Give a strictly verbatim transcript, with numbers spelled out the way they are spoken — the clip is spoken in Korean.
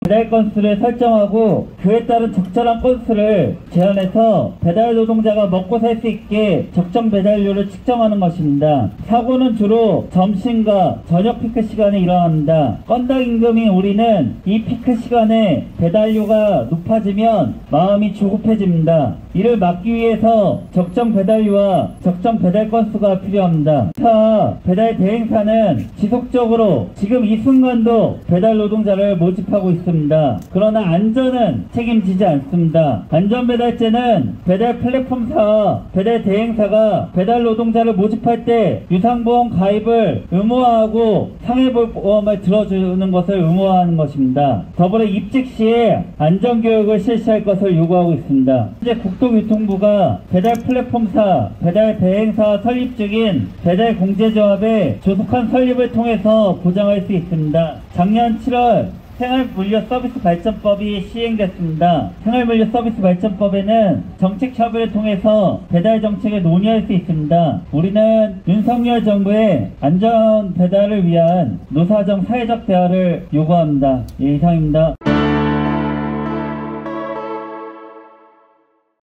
배달 건수를 설정하고 그에 따른 적절한 건수를 제한해서 배달 노동자가 먹고 살 수 있게 적정 배달료를 측정하는 것입니다. 사고는 주로 점심과 저녁 피크 시간에 일어납니다. 건당 임금인 우리는 이 피크 시간에 배달료가 높아지면 마음이 조급해집니다. 이를 막기 위해서 적정 배달료와 적정 배달 건수가 필요합니다. 차 배달 대행사는 지속적으로 지금 이 순간도 배달 노동자를 모집하고 있습니다. 그러나 안전은 책임지지 않습니다. 안전배달제는 배달 플랫폼사와 배달 대행사가 배달 노동자를 모집할 때 유상보험 가입을 의무화하고 상해보험을 들어주는 것을 의무화하는 것입니다. 더불어 입직 시에 안전교육을 실시할 것을 요구하고 있습니다. 현재 국토교통부가 배달 플랫폼사, 배달 대행사 설립 중인 배달 공제조합의 조속한 설립을 통해서 보장할 수 있습니다. 작년 칠월 생활물류서비스발전법이 시행됐습니다. 생활물류서비스발전법에는 정책 협의를 통해서 배달 정책을 논의할 수 있습니다. 우리는 윤석열 정부의 안전 배달을 위한 노사정 사회적 대화를 요구합니다. 예, 이상입니다.